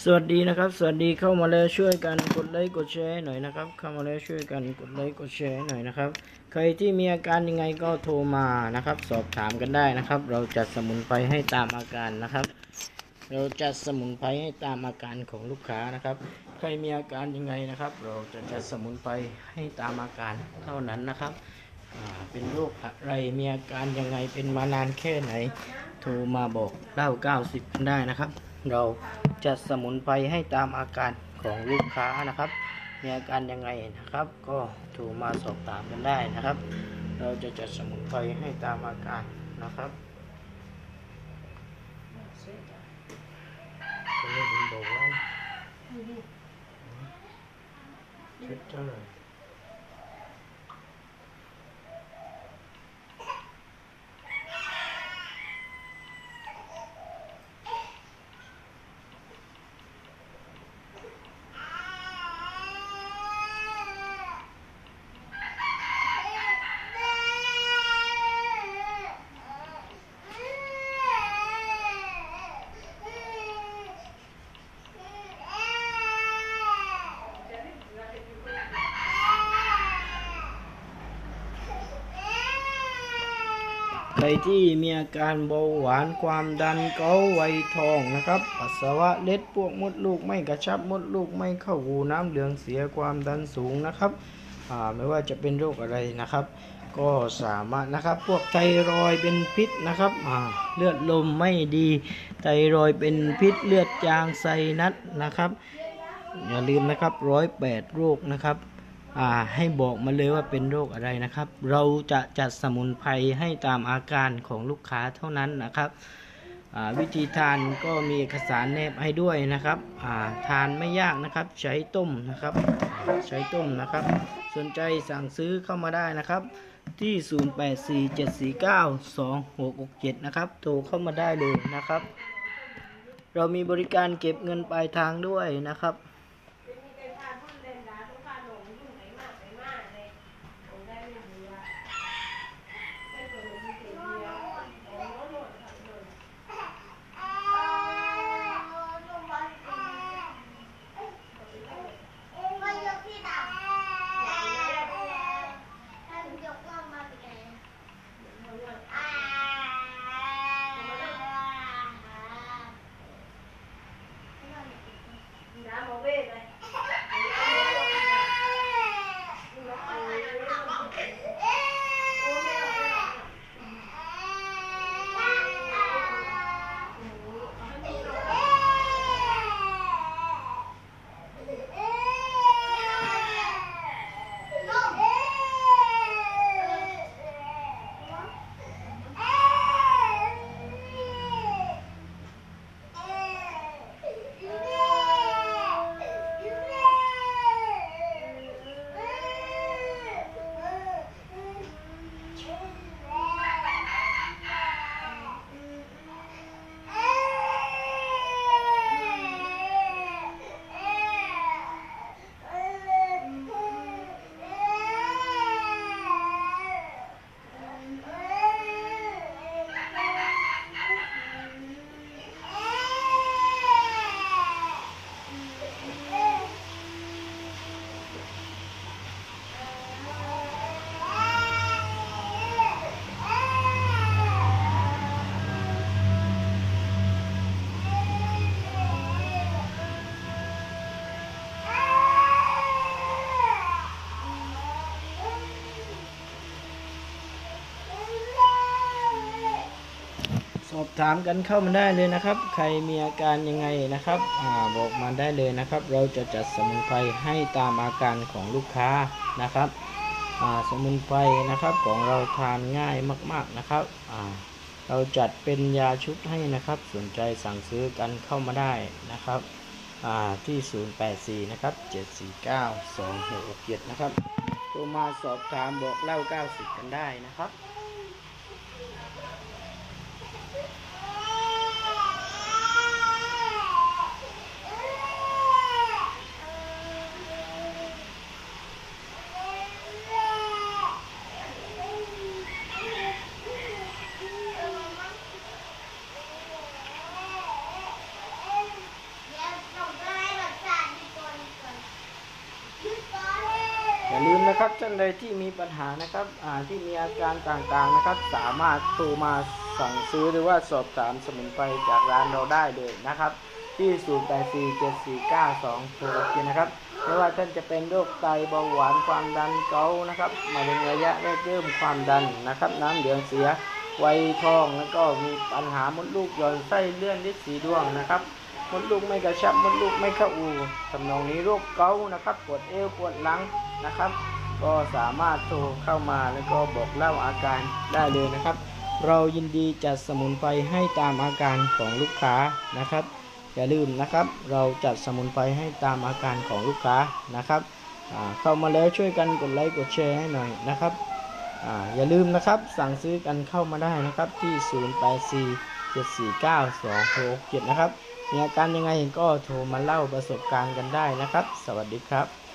สวัสดีนะครับสวัสดีเข้ามาแล้วช่วยกันกดไลค์กดแชร์หน่อยนะครับเข้ามาแล้วช่วยกันกดไลค์กดแชร์หน่อยนะครับใครที่มีอาการยังไงก็โทรมานะครับสอบถามกันได้นะครับเราจัดสมุนไพรให้ตามอาการนะครับเราจัดสมุนไพรให้ตามอาการของลูกค้านะครับใครมีอาการยังไงนะครับเราจะจัดสมุนไพรให้ตามอาการเท่านั้นนะครับเป็นโรคอะไรมีอาการยังไงเป็นมานานแค่ไหนโทรมาบอกเล่า90กันได้นะครับเราจัดสมุนไพรให้ตามอาการของลูกค้านะครับมีอาการยังไงนะครับก็โทรมาสอบถามกันได้นะครับเราจะจัดสมุนไพรให้ตามอาการนะครับตรงนี้เป็นโบว์ชุดเท่าไหร่ใครที่มีอาการเบาหวานความดันเกาต์ไวทองนะครับปัสสาวะเล็ดพวกมดลูกไม่กระชับมดลูกไม่เข้าหูน้ำเหลืองเสียความดันสูงนะครับไม่ว่าจะเป็นโรคอะไรนะครับก็สามารถนะครับพวกไทรอยด์เป็นพิษนะครับเลือดลมไม่ดีไทรอยด์เป็นพิษเลือดจางไซนัสนะครับอย่าลืมนะครับ108โรคนะครับให้บอกมาเลยว่าเป็นโรคอะไรนะครับเราจะจัดสมุนไพรให้ตามอาการของลูกค้าเท่านั้นนะครับวิธีทานก็มีเอกสารแนบให้ด้วยนะครับทานไม่ยากนะครับใช้ต้มนะครับใช้ต้มนะครับสนใจสั่งซื้อเข้ามาได้นะครับที่0847492667นะครับโทรเข้ามาได้เลยนะครับเรามีบริการเก็บเงินปลายทางด้วยนะครับสอบถามกันเข้ามาได้เลยนะครับใครมีอาการยังไงนะครับบอกมาได้เลยนะครับเราจะจัดสมุนไพรให้ตามอาการของลูกค้านะครับสมุนไพรนะครับของเราทานง่ายมากๆนะครับเราจัดเป็นยาชุดให้นะครับสนใจสั่งซื้อกันเข้ามาได้นะครับที่084นะครับ7492667นะครับโทรมาสอบถามบอกเล่า90กันได้นะครับอย่าลืมนะครับท่านใดที่มีปัญหานะครับที่มีอาการต่างๆนะครับสามารถโทรมาสั่งซื้อหรือว่าสอบถามสมุนไพรจากร้านเราได้เลยนะครับที่08474926นะครับไม่ว่าท่านจะเป็นโรคไตเบาหวานความดันเกาต์นะครับมะเร็งระยะแรกเริ่มความดันนะครับน้ำเหลืองเสียวัยทองแล้วก็มีปัญหามดลูกหย่อนไส้เลื่อนฤทธิ์สีดวงนะครับมดลูกไม่กระชับมดลูกไม่เข้าอูทำนองนี้โรคเกาต์นะครับปวดเอวปวดหลังนะครับก็สามารถโทรเข้ามาแล้วก็บอกเล่าอาการได้เลยนะครับเรายินดีจัดสมุนไพรให้ตามอาการของลูกค้านะครับอย่าลืมนะครับเราจัดสมุนไพรให้ตามอาการของลูกค้านะครับเข้ามาแล้วช่วยกันกดไลค์กดแชร์ให้หน่อยนะครับอย่าลืมนะครับสั่งซื้อกันเข้ามาได้นะครับที่0847492667นะครับมีอาการยังไงก็โทรมาเล่าประสบการณ์กันได้นะครับสวัสดีครับ